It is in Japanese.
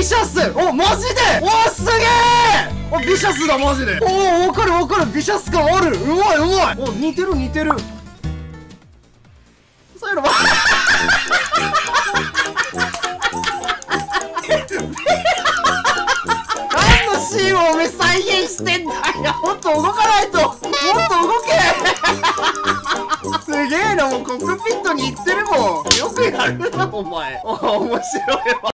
ビシャス。お、マジで。お、すげえ。お、ビシャスだ、マジで。お、わかるわかる。ビシャス感ある。うまいうまい。お、似てる似てる。そういうのも何のシーンをおめえ再現してんだよ。もっと動かないと。もっと動け。すげえな、もうコックピットに行ってるもん。よくやるな、お前。お、面白いわ。